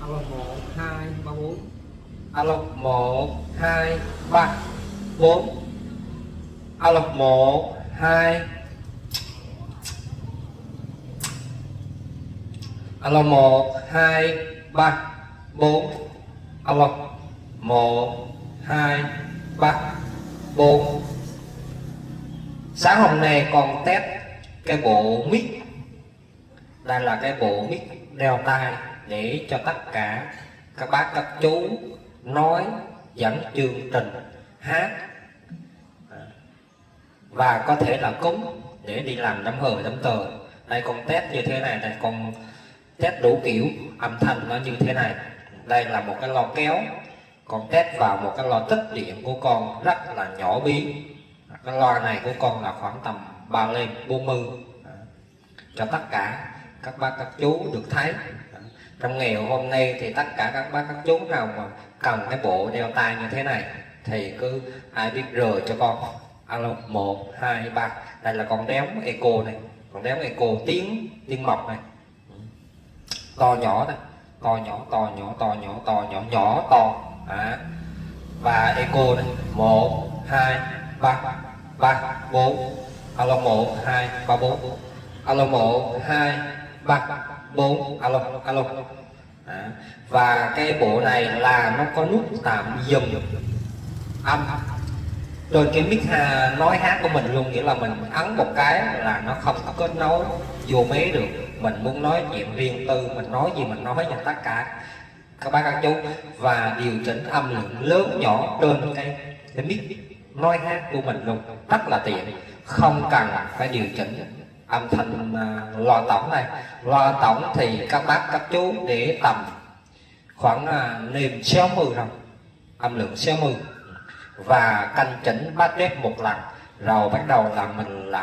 Alo 1 2 3 4. Alo 1 2 3 4. Alo 1 2. Alo 1 2 3 4. Alo 1 2 3 4. Sáng hôm nay con test cái bộ mic. Đây là cái bộ mic đeo tai để cho tất cả các bác các chú nói, dẫn chương trình, hát và có thể là cúng để đi làm đám hờ đám tờ. Đây con test như thế này, đây con test đủ kiểu âm thanh nó như thế này. Đây là một cái loa kéo, con test vào một cái loa tích điện của con rất là nhỏ bí. Cái loa này của con là khoảng tầm 3 lên 40 cho tất cả các bác các chú được thấy. Trong nghèo hôm nay thì tất cả các bác các chú nào mà cần cái bộ đeo tai như thế này thì cứ ai biết rời cho con. Alo 1 2 3. Đây là con đéo eco này, con đéo eco tiếng mộc này, to nhỏ này, to nhỏ to nhỏ to nhỏ to nhỏ nhỏ to và eco này 1 2 3 3 4. Alo 1 2 3 4. Alo 1 2 3 4. Alo alo. Và cái bộ này là nó có nút tạm dừng âm trên cái mic nói hát của mình luôn, nghĩa là mình ấn một cái là nó không có kết nối vô máy được. Mình muốn nói chuyện riêng tư, mình nói gì mình nói cho tất cả các bác các chú, và điều chỉnh âm lượng lớn nhỏ trên cái mic nói hát của mình luôn, rất là tiện, không cần phải điều chỉnh âm thanh. Loa tổng này, loa tổng thì các bác các chú để tầm khoảng nêm 60 thôi, âm lượng 60 và canh chỉnh bass rate một lần, rồi bắt đầu là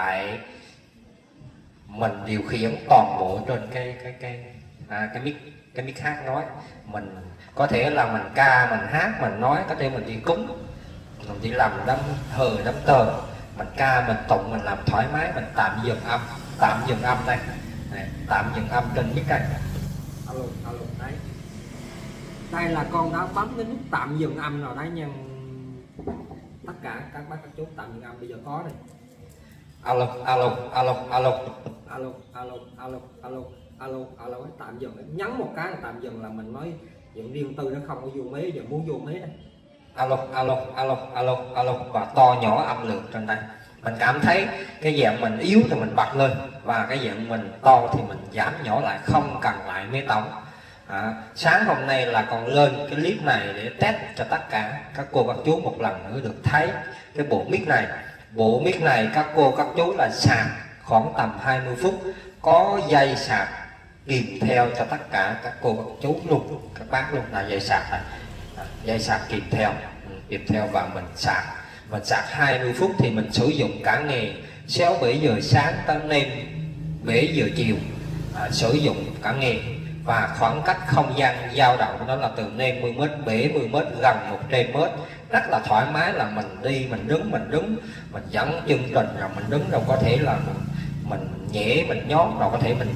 mình điều khiển toàn bộ trên cái mic hát nói. Mình có thể là mình ca, mình hát, mình nói, có thể mình đi cúng, mình đi làm đám hờ đám tờ, mình ca, mình tụng, mình làm thoải mái. Mình tạm dừng âm đây, tạm dừng âm trên mic này. Alo alo đấy. Đây là con đã bấm cái nút tạm dừng âm rồi đấy nha. Tất cả các bác các chú tạm dừng âm bây giờ có này. Alo alo alo alo Alo alo alo alo alo alo tạm dừng, nhấn một cái là tạm dừng, là mình nói chuyện riêng tư, nó không có vô máy. Giờ muốn vô máy đây. Alo alo alo alo alo. Và to nhỏ âm lượng trên đây. Mình cảm thấy cái dạng mình yếu thì mình bật lên, và cái dạng mình to thì mình giảm nhỏ lại, không cần lại máy tổng. Sáng hôm nay là còn lên cái clip này để test cho tất cả các cô các chú một lần nữa được thấy cái bộ mic này. Bộ mic này các cô các chú là sạc khoảng tầm 20 phút, có dây sạc kèm theo cho tất cả các cô các chú luôn, các bác luôn, là dây sạc này, dây sạc kèm theo và mình sạc 20 phút thì mình sử dụng cả ngày 6-7 giờ sáng tới nên 7 giờ chiều, sử dụng cả ngày. Và khoảng cách không gian dao động đó là từ 50 m, 70 m, gần 100 m, rất là thoải mái. Là mình đi, mình đứng, mình dẫn chương trình, rồi mình đứng đâu có thể là mình nhẹ, mình nhót, rồi có thể mình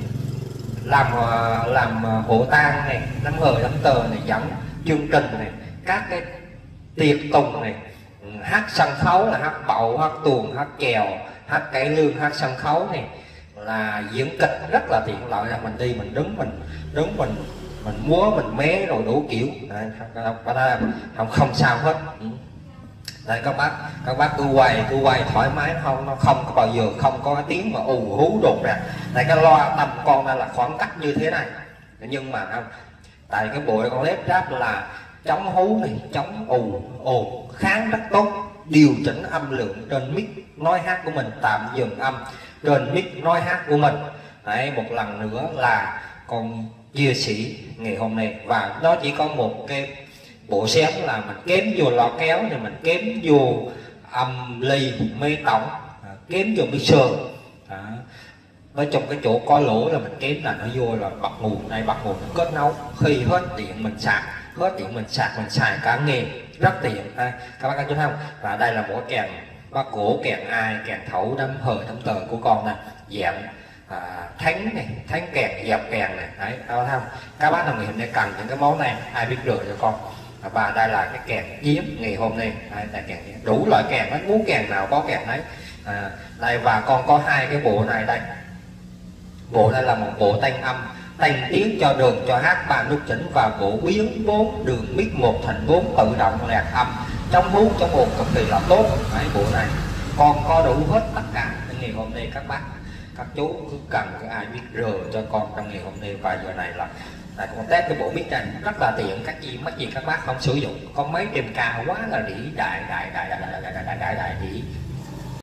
làm hộ tang này, đám hờ đám tờ này, dẫn chương trình này, các cái tiệc tùng này, hát sân khấu là hát bậu, hát tuồng, hát chèo, hát cải lương, hát sân khấu này, là diễn kịch rất là tiện lợi. Là mình đi, mình đứng, mình múa, mình mé rồi đủ kiểu. Đây, không sao hết. Đây các bác cứ quay thoải mái, nó không có bao giờ không có cái tiếng mà ù hú đột ra. Đây cái loa tầm con đây là khoảng cách như thế này, nhưng mà không, tại cái bộ con led ráp là chống hú này, chống ồn kháng rất tốt, điều chỉnh âm lượng trên mic nói hát của mình, tạm dừng âm trên mic nói hát của mình. Đấy, một lần nữa là con chia sẻ ngày hôm nay, và nó chỉ có một cái bộ xém là mình kém vô loa kéo, thì mình kém vô âm ly mê tổng, kém vô mixer. Ở trong cái chỗ có lỗ là mình kém, là nó vô là bật nguồn này, bật nguồn nó kết nối. Khi hết điện mình sạc, mình xài cả ngày rất tiện. Các bác có chú thấy không? Và đây là mỗi kèn bát cổ, kèn ai, kèn thẩu, đám hờ đám tờ của con nè, dạng thánh này, thánh kèn, dẹp kèn này, đấy, đó thấy không? Các bác nào ngày hôm nay cần những cái món này, ai biết rửa cho con. Và đây là cái kèn diếm ngày hôm nay, đây là kèn diếm. Đủ loại kèn, nó muốn kèn nào có kèn đấy. Đây và con có hai cái bộ này đây. Bộ này là một bộ tanh âm, tanh tiếng cho đường cho hát 3 nút chỉnh, và bộ biến 4 đường mic 1 thành 4 tự động lẹt âm chống hút chống ồn cực kỳ là tốt. Đấy, bộ này con có đủ hết tất cả. Ngày hôm nay các bác các chú cứ cần cái ai biết rờ cho con trong ngày hôm nay. Và giờ này là con test cái bộ mic này rất là tiện, các gì các bác không sử dụng, có mấy đêm ca quá là đĩ đại đĩ